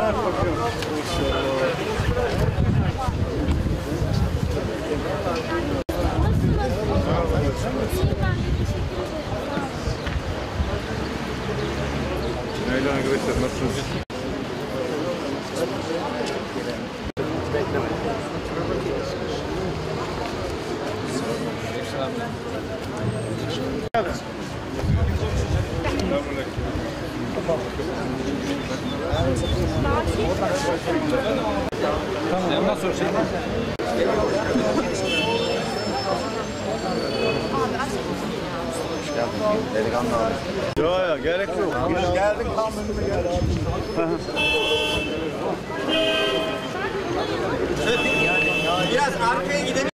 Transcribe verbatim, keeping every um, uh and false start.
Günaydın arkadaşlar, nasılsınız? Tamam, ondan sonra şey. Delikanlı abi. Yok ya, gerek yok. Geldin tam önüme geldi. Biraz arkaya gidelim.